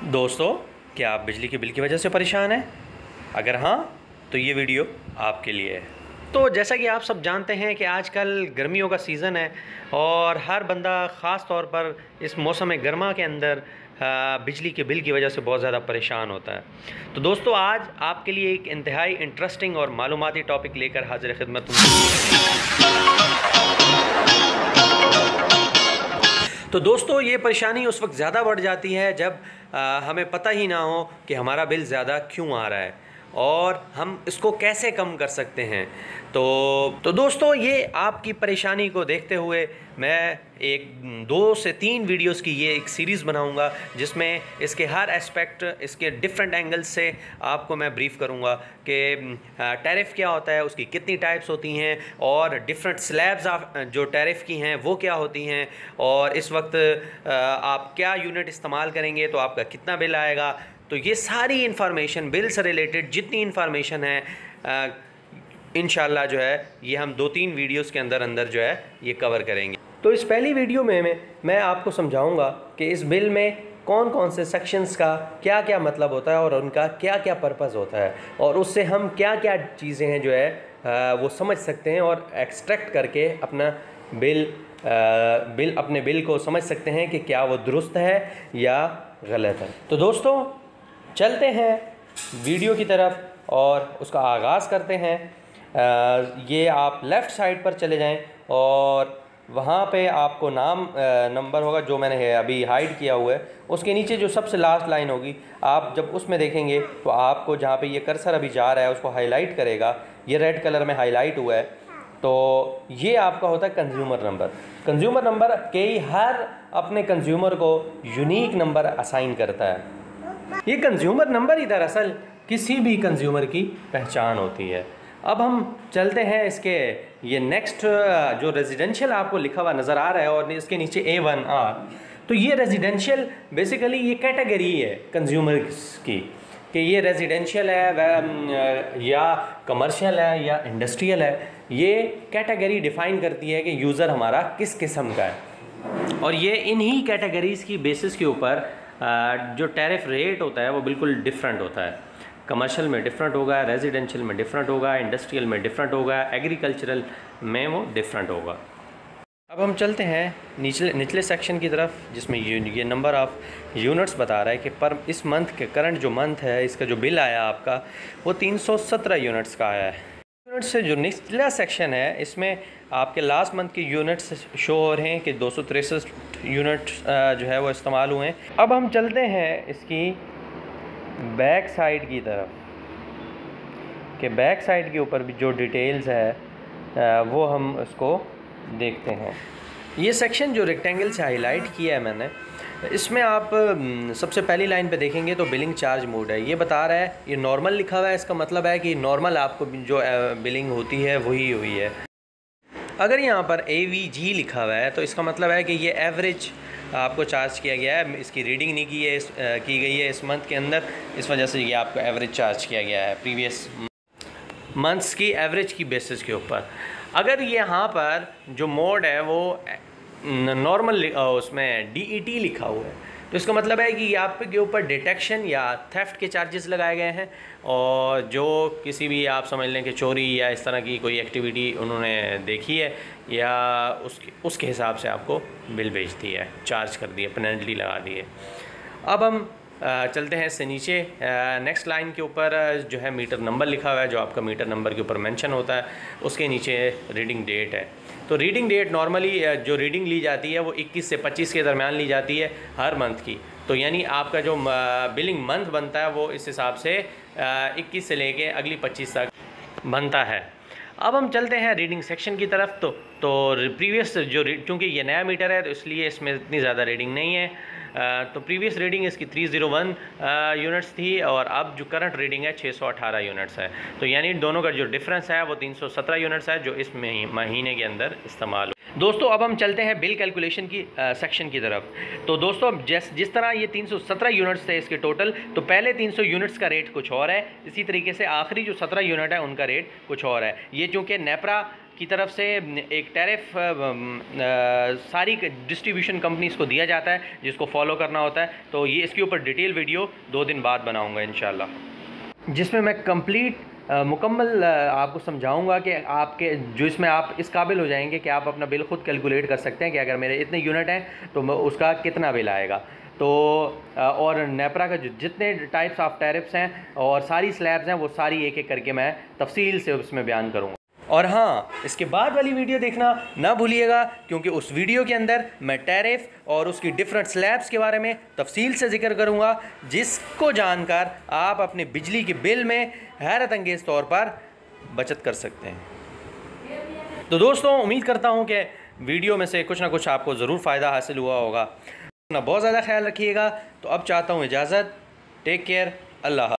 दोस्तों, क्या आप बिजली के बिल की वजह से परेशान हैं? अगर हाँ, तो ये वीडियो आपके लिए है। तो जैसा कि आप सब जानते हैं कि आजकल गर्मियों का सीज़न है और हर बंदा ख़ास तौर पर इस मौसम गर्मा के अंदर बिजली के बिल की वजह से बहुत ज़्यादा परेशान होता है। तो दोस्तों, आज आपके लिए एक इंतहाई इंटरेस्टिंग और मालूमाती टॉपिक लेकर हाजिर खिदमत हूँ। तो दोस्तों, ये परेशानी उस वक्त ज़्यादा बढ़ जाती है जब हमें पता ही ना हो कि हमारा बिल ज़्यादा क्यों आ रहा है और हम इसको कैसे कम कर सकते हैं। तो दोस्तों, ये आपकी परेशानी को देखते हुए मैं एक 2 से 3 वीडियोस की ये एक सीरीज़ बनाऊंगा जिसमें इसके हर एस्पेक्ट, इसके डिफरेंट एंगल्स से आपको मैं ब्रीफ़ करूंगा कि टैरिफ क्या होता है, उसकी कितनी टाइप्स होती हैं और डिफरेंट स्लैब्स जो टैरिफ की हैं वो क्या होती हैं, और इस वक्त आप क्या यूनिट इस्तेमाल करेंगे तो आपका कितना बिल आएगा। तो ये सारी इन्फॉर्मेशन, बिल से रिलेटेड जितनी इन्फॉर्मेशन है, इंशाल्लाह जो है ये हम 2-3 वीडियोस के अंदर जो है ये कवर करेंगे। तो इस पहली वीडियो में मैं आपको समझाऊंगा कि इस बिल में कौन कौन से सेक्शंस का क्या क्या मतलब होता है और उनका क्या क्या पर्पस होता है, और उससे हम क्या क्या चीज़ें हैं जो है वो समझ सकते हैं और एक्सट्रैक्ट करके अपना अपने बिल को समझ सकते हैं कि क्या वो दुरुस्त है या गलत है। तो दोस्तों, चलते हैं वीडियो की तरफ और उसका आगाज़ करते हैं। ये आप लेफ़्ट साइड पर चले जाएं और वहाँ पे आपको नंबर होगा जो मैंने अभी हाइड किया हुआ है। उसके नीचे जो सबसे लास्ट लाइन होगी, आप जब उसमें देखेंगे तो आपको जहाँ पे ये कर्सर अभी जा रहा है उसको हाईलाइट करेगा। ये रेड कलर में हाईलाइट हुआ है, तो ये आपका होता है कंज्यूमर नंबर। कंज्यूमर नंबर हर अपने कंज्यूमर को यूनिक नंबर असाइन करता है। ये कंज्यूमर नंबर ही दरअसल किसी भी कंज्यूमर की पहचान होती है। अब हम चलते हैं इसके ये नेक्स्ट जो रेजिडेंशियल आपको लिखा हुआ नज़र आ रहा है और इसके नीचे A1R, तो ये रेजिडेंशियल बेसिकली ये कैटेगरी है कंज्यूमर्स की कि ये रेजिडेंशियल है या कमर्शियल है या इंडस्ट्रियल है। ये कैटेगरी डिफ़ाइन करती है कि यूज़र हमारा किस किस्म का है, और ये इन्हीं कैटेगरीज़ की बेसिस के ऊपर जो टैरिफ रेट होता है वो बिल्कुल डिफरेंट होता है। कमर्शियल में डिफरेंट होगा, रेजिडेंशियल में डिफरेंट होगा, इंडस्ट्रियल में डिफरेंट होगा, एग्रीकल्चरल में वो डिफरेंट होगा। अब हम चलते हैं निचले सेक्शन की तरफ जिसमें ये नंबर ऑफ़ यूनिट्स बता रहा है कि पर इस मंथ के करंट जो मंथ है इसका जो बिल आया आपका वो 317 यूनिट्स का आया है। यूनिट्स से जो निचला सेक्शन है इसमें आपके लास्ट मंथ के यूनिट्स शो हो रहे हैं कि 263 यूनिट्स जो है वो इस्तेमाल हुए हैं। अब हम चलते हैं इसकी बैक साइड की तरफ कि बैक साइड के ऊपर भी जो डिटेल्स है वो हम उसको देखते हैं। ये सेक्शन जो रेक्टेंगल से हाईलाइट किया है मैंने, इसमें आप सबसे पहली लाइन पे देखेंगे तो बिलिंग चार्ज मोड है। ये बता रहा है, ये नॉर्मल लिखा हुआ है, इसका मतलब है कि नॉर्मल आपको जो बिलिंग होती है वही हुई है। अगर यहाँ पर AVG लिखा हुआ है तो इसका मतलब है कि ये एवरेज आपको चार्ज किया गया है, इसकी रीडिंग नहीं की गई है इस मंथ के अंदर, इस वजह से ये आपको एवरेज चार्ज किया गया है प्रीवियस मंथ्स की एवरेज की बेसिस के ऊपर। अगर ये यहाँ पर जो मोड है वो नॉर्मल उसमें DET लिखा हुआ है तो इसका मतलब है कि आपके ऊपर डिटेक्शन या थेफ्ट के चार्जेस लगाए गए हैं, और जो किसी भी आप समझ लें कि चोरी या इस तरह की कोई एक्टिविटी उन्होंने देखी है या उसके हिसाब से आपको बिल भेज दिया है, चार्ज कर दिया, पेनल्टी लगा दी है। अब हम चलते हैं इससे नीचे नेक्स्ट लाइन के ऊपर जो है मीटर नंबर लिखा हुआ है, जो आपका मीटर नंबर के ऊपर मेंशन होता है, उसके नीचे रीडिंग डेट है। तो रीडिंग डेट नॉर्मली जो रीडिंग ली जाती है वो 21 से 25 के दरमियान ली जाती है हर मंथ की। तो यानी आपका जो बिलिंग मंथ बनता है वो इस हिसाब से 21 से लेके अगली 25 तक बनता है। अब हम चलते हैं रीडिंग सेक्शन की तरफ। तो प्रीवियस चूँकि ये नया मीटर है तो इसलिए इसमें इतनी ज़्यादा रीडिंग नहीं है। तो प्रीवियस रीडिंग इसकी 301 यूनिट्स थी और अब जो करंट रीडिंग है 618 यूनिट्स है। तो यानी दोनों का जो डिफरेंस है वो 317 यूनिट्स है जो इस महीने के अंदर इस्तेमाल। दोस्तों, अब हम चलते हैं बिल कैलकुलेशन की सेक्शन की तरफ। तो दोस्तों, जिस तरह ये 317 यूनिट्स थे इसके टोटल, तो पहले 300 यूनिट्स का रेट कुछ और है, इसी तरीके से आखिरी जो 17 यूनिट है उनका रेट कुछ और है। ये चूँकि नेपरा की तरफ से एक टैरिफ सारी डिस्ट्रीब्यूशन कंपनीज़ को दिया जाता है, जिसको फॉलो करना होता है। तो ये इसके ऊपर डिटेल वीडियो 2 दिन बाद बनाऊँगा इंशाल्लाह, जिसमें मैं कंप्लीट मुकम्मल आपको समझाऊंगा कि आपके जो इसमें आप इस काबिल हो जाएंगे कि आप अपना बिल खुद कैलकुलेट कर सकते हैं कि अगर मेरे इतने यूनिट हैं तो उसका कितना बिल आएगा। तो और नेपरा का जितने टाइप्स ऑफ टैरिफ्स हैं और सारी स्लैब्स हैं वो सारी एक एक करके मैं तफसील से उसमें बयान करूँगा। और हाँ, इसके बाद वाली वीडियो देखना ना भूलिएगा, क्योंकि उस वीडियो के अंदर मैं टैरिफ और उसकी डिफरेंट स्लैब्स के बारे में तफसील से जिक्र करूँगा, जिसको जानकर आप अपने बिजली के बिल में हैरत अंगेज़ तौर पर बचत कर सकते हैं। तो दोस्तों, उम्मीद करता हूँ कि वीडियो में से कुछ ना कुछ आपको ज़रूर फ़ायदा हासिल हुआ होगा। अपना बहुत ज़्यादा ख्याल रखिएगा। तो अब चाहता हूँ इजाज़त। Take care. अल्लाह।